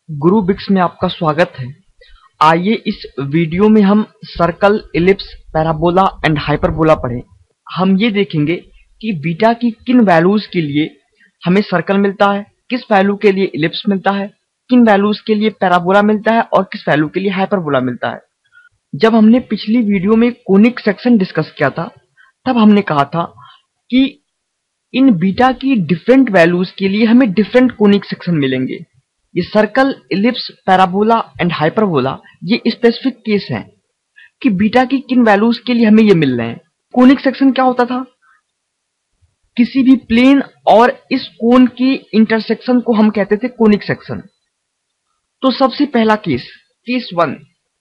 गुरु बिक्स में आपका स्वागत है। आइए इस वीडियो में हम circle, ellipse, parabola and hyperbola पढ़ें। हम ये देखेंगे कि बीटा की किन वैल्यूज के लिए हमें सर्कल मिलता है, किस वैल्यू के लिए इलिप्स मिलता है, किन वैल्यूज के लिए पैराबोला मिलता है और किस वैल्यू के लिए हाइपरबोला मिलता है। जब हमने पिछली वीडियो में कोनिक सेक्शन डिस्कस किया था, तब हमने कहा था कि इन बीटा की डिफरेंट वैल्यूज के लिए हमें डिफरेंट कोनिक सेक्शन मिलेंगे। ये circle, ellipse, parabola and hyperbola ये स्पेसिफिक केस हैं कि बीटा की किन वैल्यूज के लिए हमें ये मिल रहे हैं। कोनिक सेक्शन क्या होता था? किसी भी प्लेन और इस कोन के इंटरसेक्शन को हम कहते थे कोनिक सेक्शन। तो सबसे पहला case, case 1,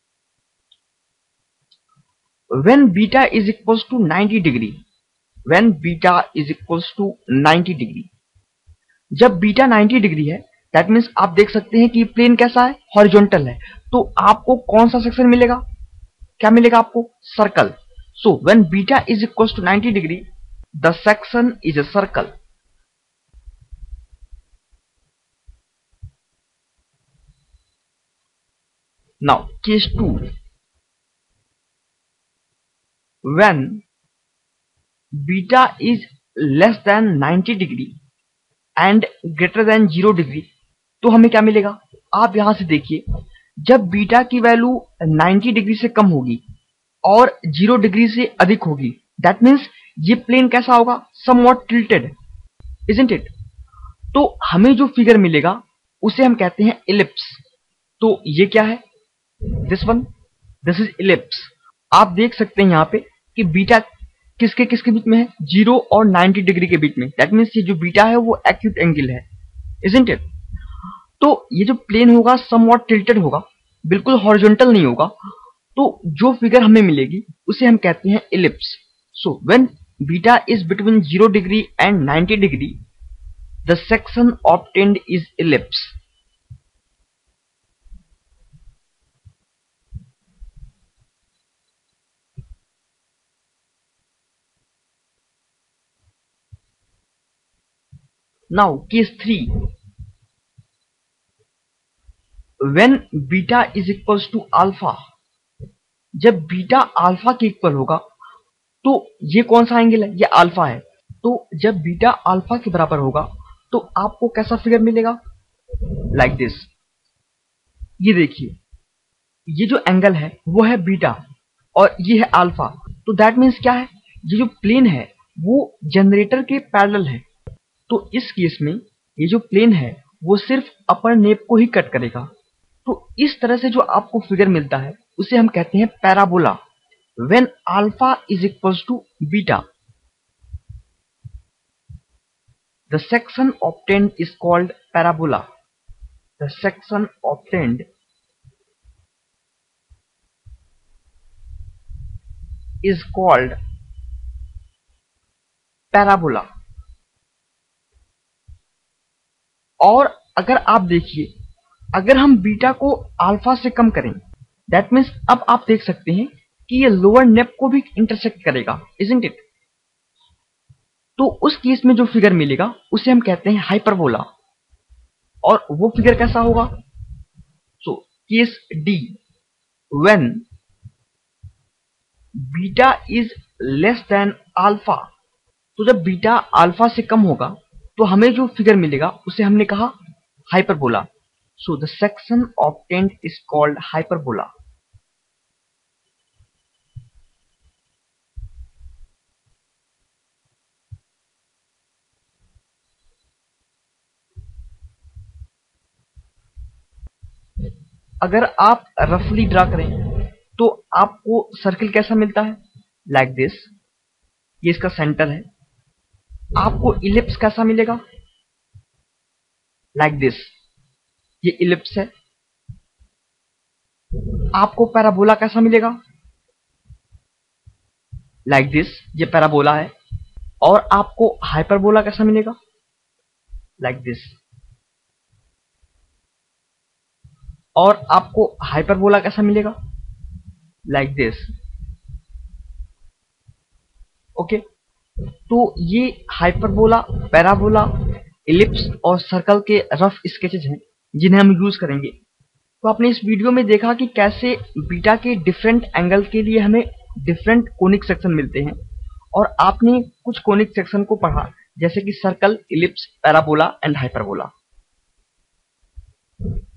when beta is equals to 90 degree. When beta is equals to 90 degree, जब बीटा 90 डिग्री है, दैट मीन्स आप देख सकते हैं कि प्लेन कैसा है, हॉरिजॉन्टल है। तो आपको कौन सा सेक्शन मिलेगा? क्या मिलेगा आपको? Circle. So when beta is equals to 90 degree, the section is a circle. Now case 2, when beta is less than 90 degree and greater than 0 degree, तो हमें क्या मिलेगा? आप यहां से देखिए, जब बीटा की वैल्यू 90 डिग्री से कम होगी और 0 डिग्री से अधिक होगी, दैट मीन्स ये प्लेन कैसा होगा? Somewhat tilted, isn't it? तो हमें जो फिगर मिलेगा उसे हम कहते हैं इलिप्स। तो ये क्या है? This one, this is ellipse. आप देख सकते हैं यहां पे कि बीटा किसके किसके बीच में है? 0 और 90 डिग्री के बीच में। दैट मीन्स ये जो बीटा है वो एक्यूट एंगल है, इजंट इट? तो ये जो प्लेन होगा समवॉट टिल्टेड होगा, बिल्कुल हॉरिजॉन्टल नहीं होगा। तो जो फिगर हमें मिलेगी उसे हम कहते हैं ellipse. So when beta is between 0 degree and 90 degree, the section obtained is ellipse. Now case 3, when beta is equals to alpha. जब बीटा अल्फा के इक्वल होगा, तो ये कौन सा एंगल है? ये अल्फा है। तो जब बीटा अल्फा के बराबर होगा तो आपको कैसा फिगर मिलेगा? Like this. ये देखिए, ये जो एंगल है वो है बीटा और ये है अल्फा। तो दैट मीन्स क्या है? ये जो प्लेन है वो जनरेटर के पैरेलल है। तो इस केस में ये जो प्लेन है वो सिर्फ अपर नेप को ही कट करेगा। तो इस तरह से जो आपको फिगर मिलता है उसे हम कहते हैं parabola. When alpha is equals to beta, the section obtained is called parabola. The section obtained is called parabola. और अगर आप देखिए, अगर हम बीटा को अल्फा से कम करें, दैट मीन्स अब आप देख सकते हैं कि ये लोअर नेप को भी इंटरसेक्ट करेगा, इजंट इट? तो उस केस में जो फिगर मिलेगा उसे हम कहते हैं हाइपरबोला। और वो फिगर कैसा होगा? So case D, when beta is less than alpha. तो जब बीटा अल्फा से कम होगा तो हमें जो फिगर मिलेगा उसे हमने कहा hyperbola. So the section obtained is called hyperbola. अगर आप रफली ड्रा करें तो आपको सर्किल कैसा मिलता है? Like this. ये इसका सेंटर है। आपको इलिप्स कैसा मिलेगा? Like this. ये इलिप्स है। आपको पैराबोला कैसा मिलेगा? Like this. ये पैराबोला है। और आपको हाइपरबोला कैसा मिलेगा? Like this. और आपको हाइपरबोला कैसा मिलेगा? Like this. ओके, तो ये हाइपरबोला, पैराबोला, इलिप्स और सर्कल के रफ स्केचेज हैं। जिन्हें हम यूज करेंगे। तो आपने इस वीडियो में देखा कि कैसे बीटा के डिफरेंट एंगल के लिए हमें डिफरेंट कोनिक सेक्शन मिलते हैं, और आपने कुछ कोनिक सेक्शन को पढ़ा जैसे कि circle, ellipse, parabola and hyperbola.